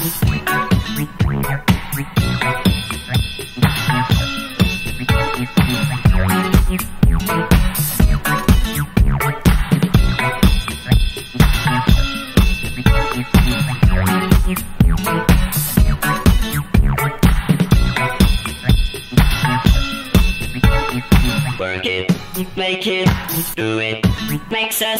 Work it, make it, do it, makes us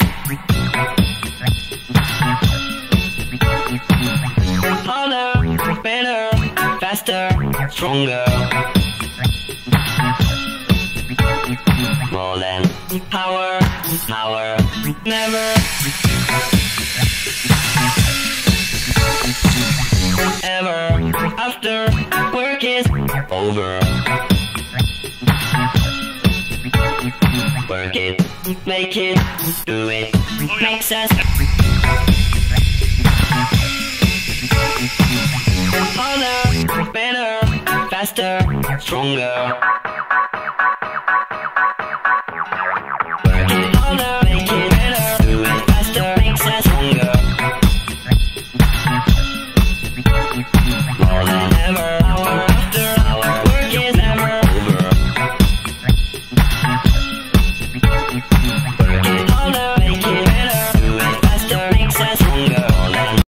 harder, better, faster, stronger. More than power, power, never. Ever after work is over. Work it, make it, do it, makes us harder, better, faster, stronger.